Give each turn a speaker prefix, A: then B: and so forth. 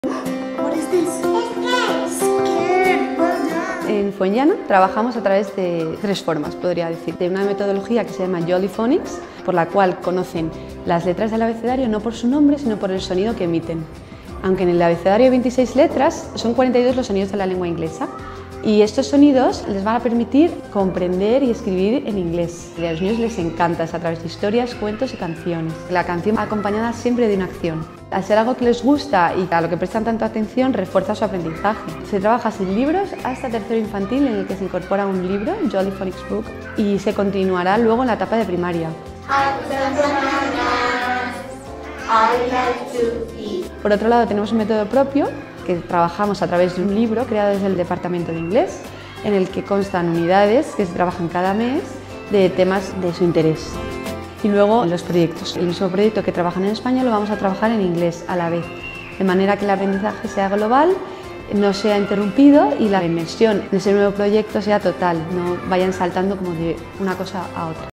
A: What is this? Scared. Well done.
B: En Fuenllana trabajamos a través de tres formas, podría decir. De una metodología que se llama Jolly Phonics, por la cual conocen las letras del abecedario no por su nombre, sino por el sonido que emiten. Aunque en el abecedario hay 26 letras, son 42 los sonidos de la lengua inglesa. Y estos sonidos les van a permitir comprender y escribir en inglés. Y a los niños les encanta, es a través de historias, cuentos y canciones. La canción acompañada siempre de una acción. Al ser algo que les gusta y a lo que prestan tanto atención, refuerza su aprendizaje. Se trabaja sin libros hasta tercero infantil, en el que se incorpora un libro, Jolly Phonics Book, y se continuará luego en la etapa de primaria. Por otro lado, tenemos un método propio que trabajamos a través de un libro creado desde el Departamento de Inglés, en el que constan unidades que se trabajan cada mes de temas de su interés. Y luego los proyectos. El mismo proyecto que trabajan en España lo vamos a trabajar en inglés a la vez, de manera que el aprendizaje sea global, no sea interrumpido y la inmersión de ese nuevo proyecto sea total, no vayan saltando como de una cosa a otra.